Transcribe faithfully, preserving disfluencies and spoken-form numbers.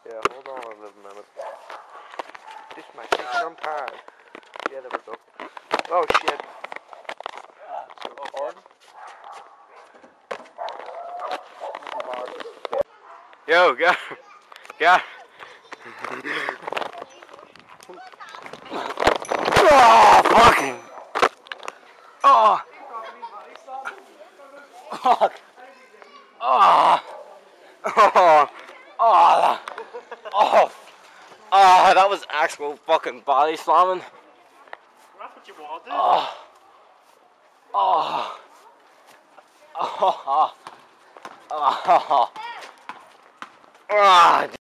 Yeah, hold on a little minute. This might take some time. Yeah, there we go. Oh shit. Oh, yo, go. Go. Oh, fucking. Oh. Fuck. Oh. Oh. Oh. Oh. Oh, that was actual fucking body slamming. That's what you wanted. Oh. Oh. Oh. Oh. Oh. Oh.